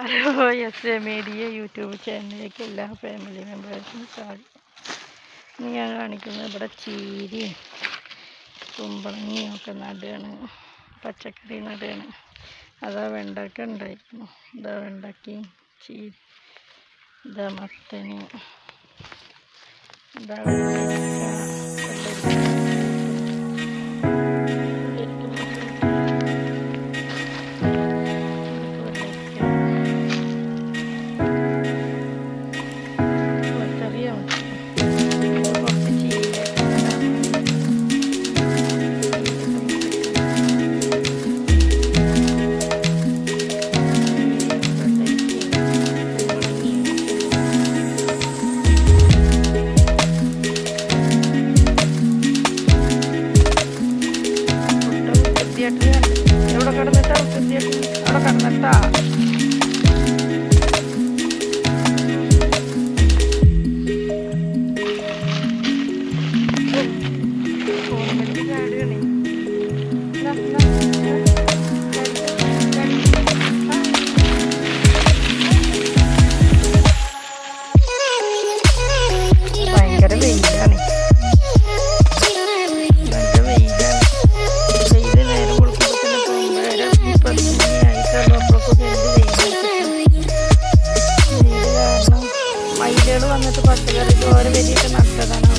Hello S A media YouTube ചാനലിലേക്ക് എല്ലാ family മെമ്പേഴ്സിനും സ്വാഗതം. ഇന്ന് ഞാൻ കാണിക്കുന്നത് ഇവിടെ ചീരയും കുമ്പളങ്ങിയും ഒക്കെ നടുകയാണ്, പച്ചക്കറി നടുകയാണ്. അതാ വെണ്ടക്ക ഉണ്ടായിരുന്നു, ഇതാ വെണ്ടക്കയും ചീര, ഇതാ മത്തന്, ഇതാ എവിടെ കിടന്നിട്ടാ അവിടെ കിടന്നിട്ടാ ഭയങ്കര വെയിലാണ്. മയിലുകൾ വന്നിട്ട് പച്ചക്കറി ഓരോ വലിയൊക്കെ നട്ടതാണ്.